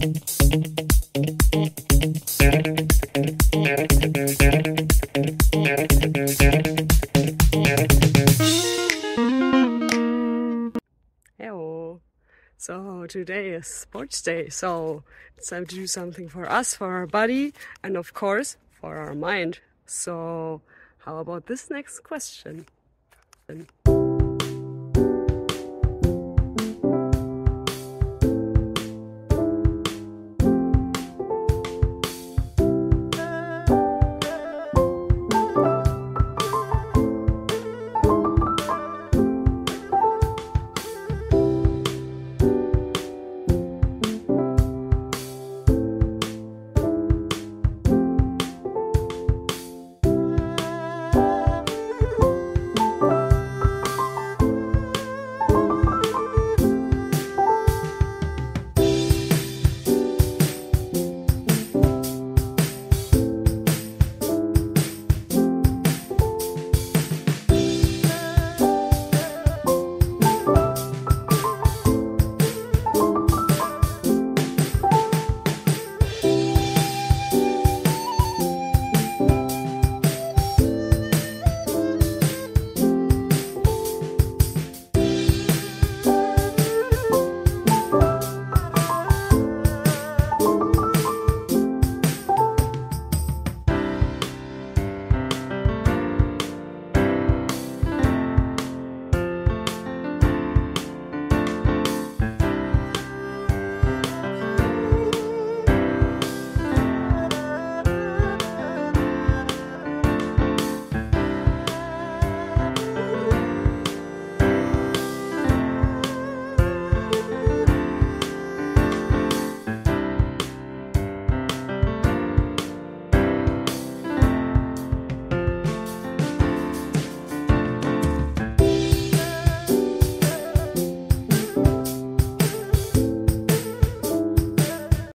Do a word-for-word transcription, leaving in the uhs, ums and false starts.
Hello. So today is sports day, so it's time to do something for us, for our body, and of course for our mind. So how about this next question?